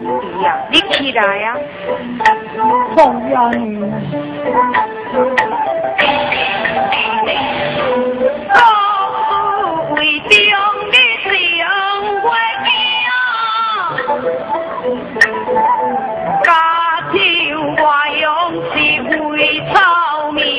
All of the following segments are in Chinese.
呀，你起来呀！ 红呀你， 高为中的情为家头我用是为草命。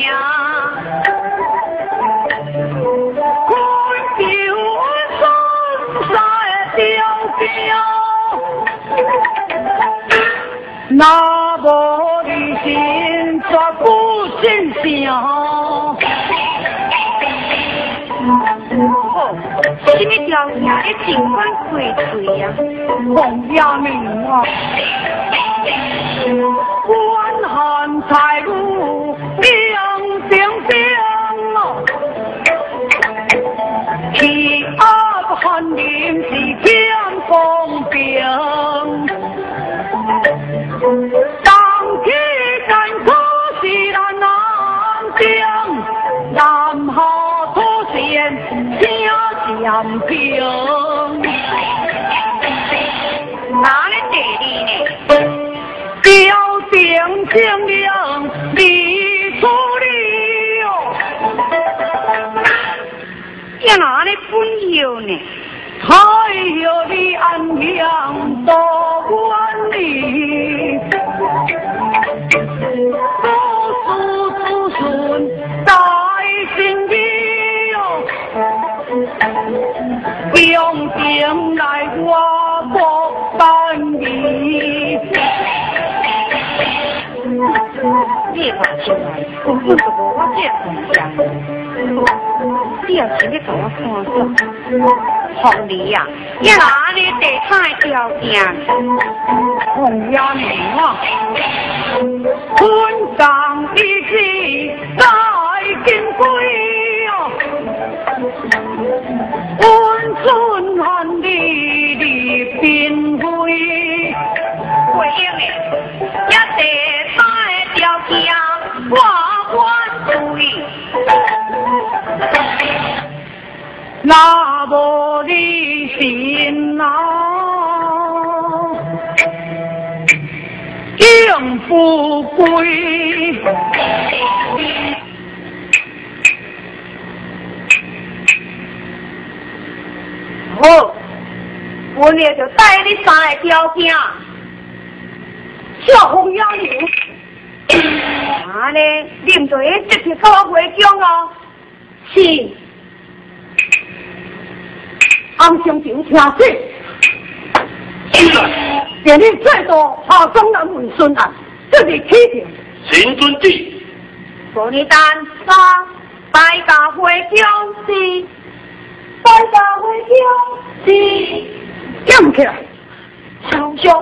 那无你心却不心想， 什么条件的尽管回嘴呀？ 红呀明啊，官汉财路兵兵兵啊，天阿汉人是天公平。当期战可是咱南京，南下土县请降平。 哪里地理呢？ 标定清凉你处理哟， 在哪里本有呢？ 太有的安阳多管理，祖祖孙在心里哟，用定来我国办理。 你看起来，根本就无我这样想。你要是要给我看说，红梨呀，你哪里地产条件？ 红呀明啊，村上一起在金龟哟，温顺汉地的兵贵， 回应的，一地产条件我反对。 那无你心啊，应富贵。 好，我呢就带你三个条件， 小红呀你， 啊呢，你唔对这次跟我回乡哦。 是。安乡警听说，电力最多下江南文顺案，这是起定。 请遵旨。 昨日单三大家回乡是，大家回乡是， 站起来， 小兄。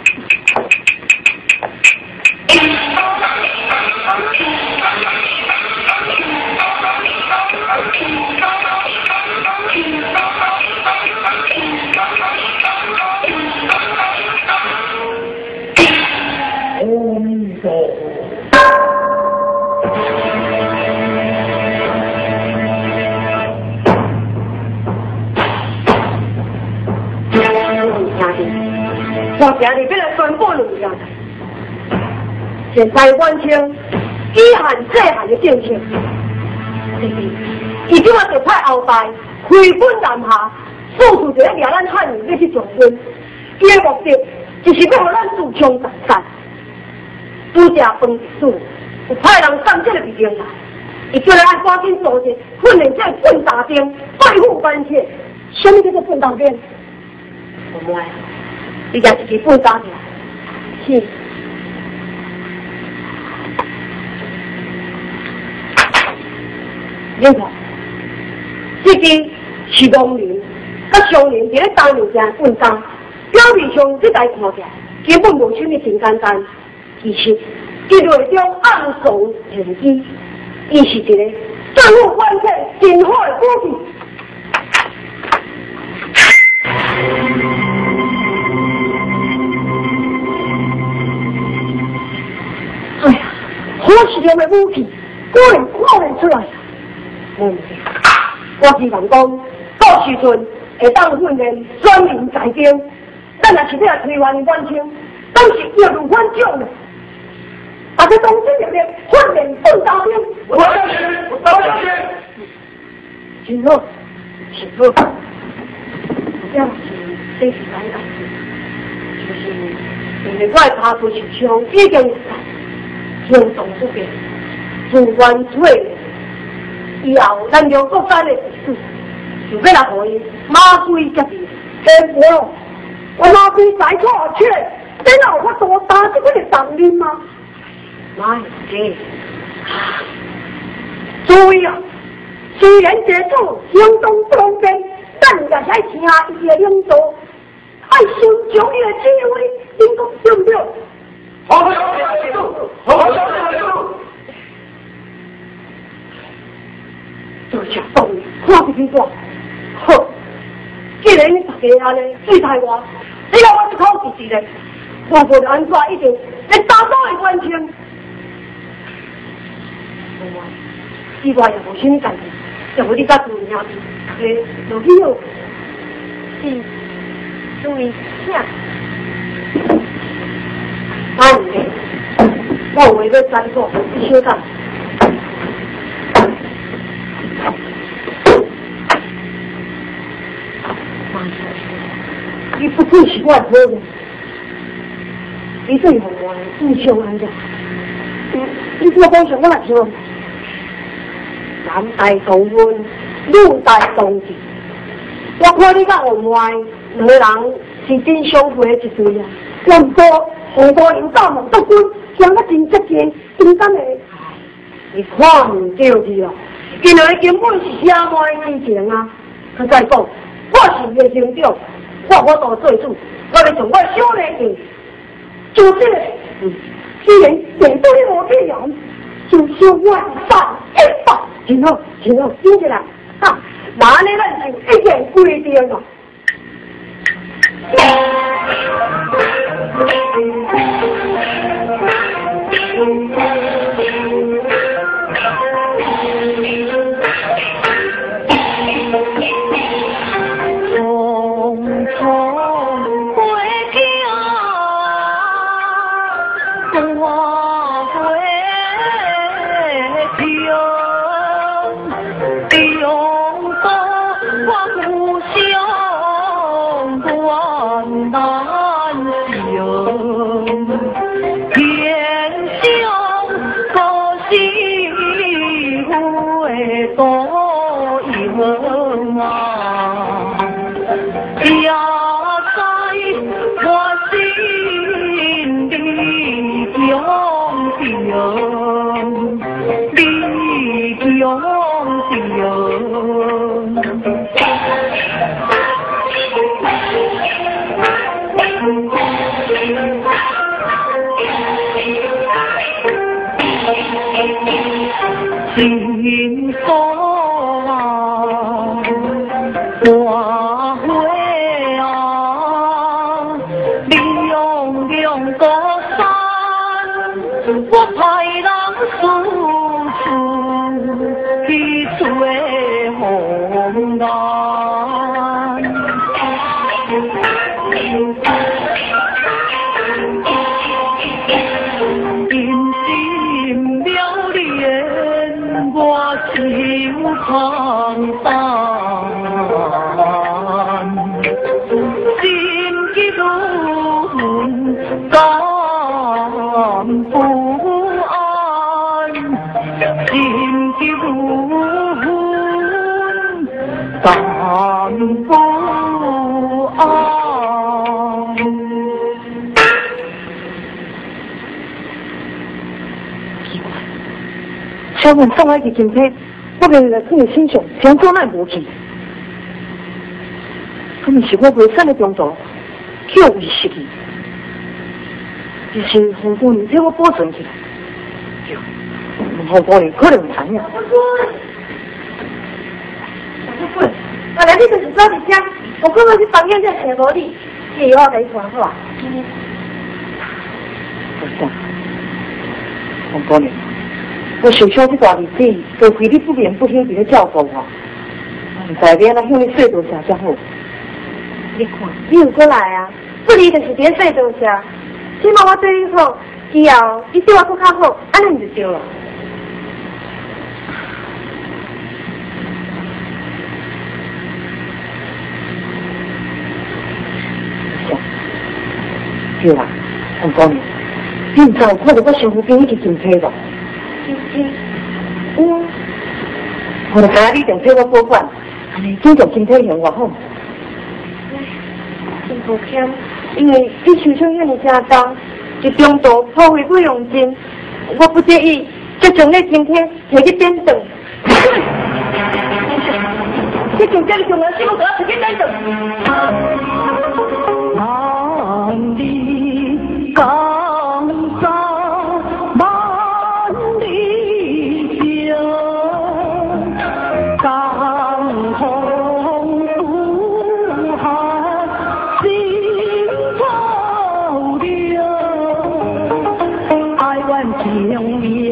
阿弥陀佛。我今日要来宣布两件，现在完成以限制限的政策。伊今仔就派后代回本南下，速度就要掠咱汉人要去上军。伊的目的就是要让咱自强自战。拄食饭时，有派人送这个物件来，伊叫咱赶紧组织训练这笨大兵对付关切。什么叫做笨大兵？我们你家自己笨大兵。是。你看，这个是农民，甲商人伫咧担任这笨工，表面上这台看起来根本无什么真简单，其实伊内中暗藏玄机，伊是一个对付关切真好的武器。哎呀，好实用的武器，果然看得出来。我希望讲，到时阵会当训练专民在京，咱咱若是要推翻官清，当时要如反将的。大家同心协力，换面奋大兵。我相信，我相信。请坐，请坐。这样是这是难的，就是因为我查出是枪已经行动不便，自关退。以后咱用国家的意思，就要来和伊马归接替。天国，我马归在错去，真有法度打这个的党领吗？妈的！注意啊！虽然这种行动不方便，但也在听伊的领导，爱修长伊的智慧，应该对不对？好，这下动力，看不清楚。好，既然大家安尼对待我，只要我一口一字的，我无论安怎一定会打倒的完成。以外也无什么代志，就我你甲注意兄弟，落去哟。是，注意啥？妈的，我有话要吩咐，你小等。你不准是我好人，你对我不相安的。你这帮什么来说？男大同婚，女大同志。我看你甲往外两个人是真相配的一对啊。我唔过红高领导孟德军，讲得真接近，真敢的。你看唔对去啊！因为根本是社会之情啊。佢再讲，我是叶省长，我做做主，我要从我小人去，就这个。既然面对我这样，就说万善一法。行了，听起来，哈，哪里咱就一件规定了。 幸福啊，花会啊，你用用个山，我派人输出去吹红蓝。我心苍淡，心急如感不安，心急如感不安。 小文送来一件片，我为了你的欣赏，想做那无去。可能是我未善的工作，叫伊失去，就是红姑娘替我保存起来。红姑娘可能唔知呀。本来你就是早伫遮，我刚刚去房间才找无你，以后来传好啊。红姑娘。我受伤这大日子，多亏你不眠不休伫咧照顾我，唔知要安怎向你说多谢才好。你看，你有过来啊？ 不离就是别说多些。起码我对你好，以后你对我更较好，安尼就对了。 对啦，我讲你，你唔知有看到我身躯边一支金批无？我就教你定替我保管，安尼经常身体用我好。 真抱歉，因为你手上遐尼正重，就中途破坏不用心，我不介意，就将你身体摕去点灯。你就这个上来，希望我摕去点灯。 万里江山万里江，江红渡海心潮流，爱怨情缘。